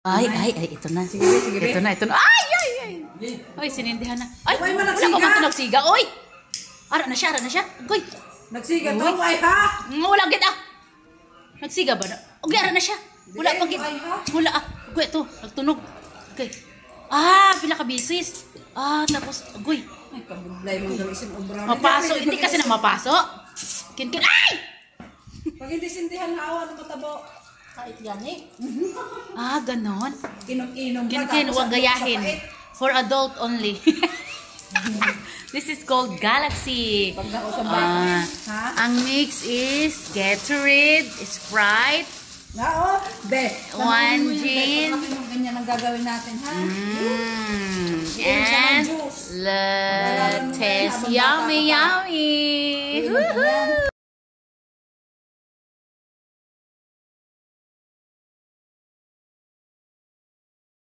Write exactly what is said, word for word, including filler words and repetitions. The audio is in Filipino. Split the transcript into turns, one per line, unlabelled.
Ay, ay, ay, ito na.
Sige, sige.
Ito na, ito na. Ay, ay, ay. Ay, sinindihan na. Ay,
Uy,
wala
managsiga.
ka man ito nagsiga. Oy! Ara na siya, ara na siya. Goy.
Nagsiga to, ay ha?
Wala gid ah. Nagsiga ba na? Okay, ara na siya. Wala pa gid. Wala ah. Goy, ito, nagtunog. Okay. Ah, pila ka bisis. Ah, tapos, goy.
Ay, kabudlay mo daw isang obra.
Mapaso, hindi kasi na mapaso. Kin kin. Ay!
Pag hindi sindihan na awa ng matabo.
Kahit gani.
Ah, ganon.
Inom-inom pa.
Kin kin,
tapos
huwag
ang
gayahin.
sapait.
For adult only. This is called Galaxy.
Pag ako sa
Ah,
bata. Ha?
ang mix is Gatorade, Sprite,
Na, oh. Be.
One
tanongin mo yun, Be,
gin.
pag kami mo ganyan ang gagawin natin, ha?
mm,
Inom siya ng
and
juice.
let's
Mag-aaralan mo na yan
taste
habang
yummy,
bata ka pa.
yummy.
Inom ka yan.